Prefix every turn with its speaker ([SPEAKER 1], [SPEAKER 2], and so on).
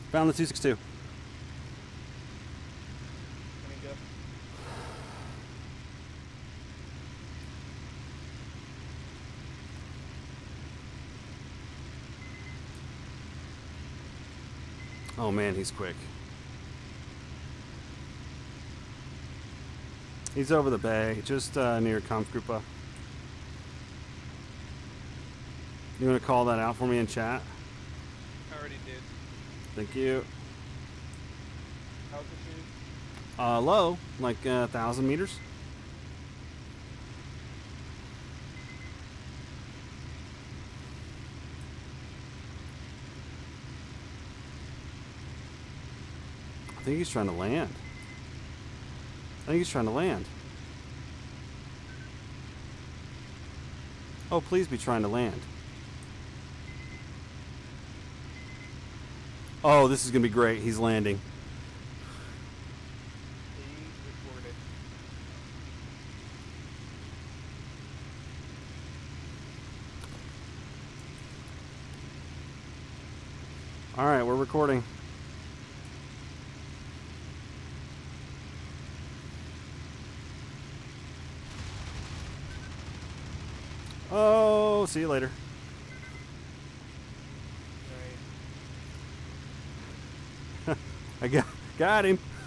[SPEAKER 1] Found the 262.
[SPEAKER 2] Let me go.
[SPEAKER 1] Oh man, he's quick. He's over the bay, just near Comptetive. You want to call that out for me in chat?
[SPEAKER 2] I already did.
[SPEAKER 1] Thank you.
[SPEAKER 2] Altitude?
[SPEAKER 1] Low, like 1,000 meters. I think he's trying to land. I think he's trying to land. Oh, please be trying to land. Oh, this is going to be great. He's landing.
[SPEAKER 2] Please record it.
[SPEAKER 1] All right, we're recording. Oh, see you later.
[SPEAKER 2] Right.
[SPEAKER 1] I got him.